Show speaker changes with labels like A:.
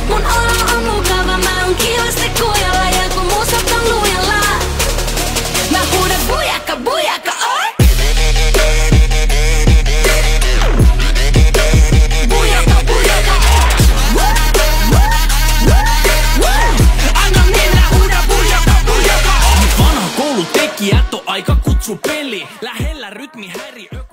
A: Mun olo on mukava, mä oon kivasti kujalla. Ja kun musat on lujalla, mä huudan bujaka, bujaka, oi! Bujaka, bujaka, anna mennä, huuda bujaka, bujaka, oi!
B: Vanha koulutekijät on aika kutsu peli. Lähellä rytmi häiriö.